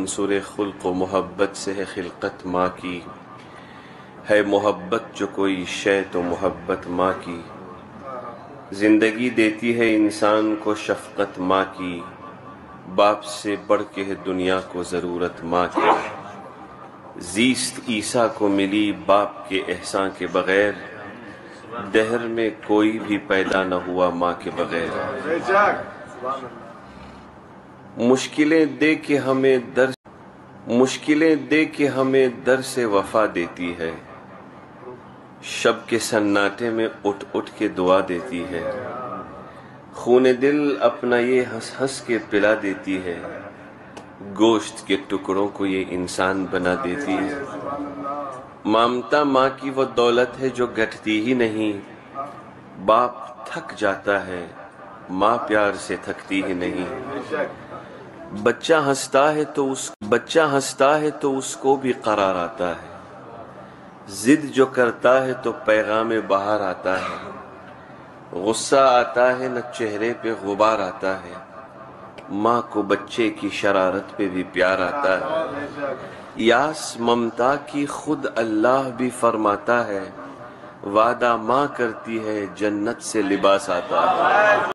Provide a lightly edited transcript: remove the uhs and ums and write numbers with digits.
عنصر خلق و محبت سے ہے خلقت ماں کی، ہے محبت جو کوئی شے تو محبت ماں کی، زندگی دیتی ہے انسان کو شفقت ماں کی، باپ سے بڑھ کے ہے دنیا کو ضرورت ماں کی، زیست عیسیٰ کو ملی باپ کے احسان کے بغیر، دہر میں کوئی بھی پیدا نہ ہوا ماں کے بغیر، مشکلیں دے کے ہمیں در سے وفا دیتی ہے، شب کے سناٹے میں اٹھ اٹھ کے دعا دیتی ہے، خون دل اپنا یہ ہنس ہنس کے پلا دیتی ہے، گوشت کے ٹکڑوں کو یہ انسان بنا دیتی ہے، ممتا ماں کی وہ دولت ہے جو گھٹتی ہی نہیں، باپ تھک جاتا ہے ماں پیار سے تھکتی ہی نہیں، بچہ ہنستا ہے تو اس کو بھی قرار آتا ہے، ضد جو کرتا ہے تو پیغام بہار آتا ہے، غصہ آتا ہے نہ چہرے پہ غبار آتا ہے، ماں کو بچے کی شرارت پہ بھی پیار آتا ہے، یاس ممتا کی خود اللہ بھی فرماتا ہے، وعدہ ماں کرتی ہے جنت سے لباس آتا ہے۔